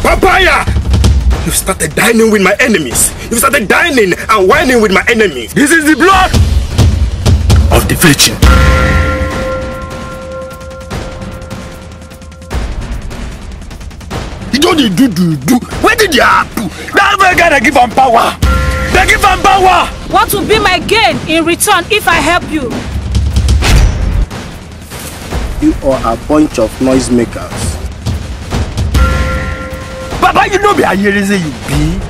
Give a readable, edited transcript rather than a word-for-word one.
Papaya! You've started dining with my enemies. You've started dining and whining with my enemies. This is the blood of the virgin. You don't do. Where did you happen? That man gotta give him power. They give him power. What will be my gain in return if I help you? You are a bunch of noisemakers. Baba, you know me, I hear you be.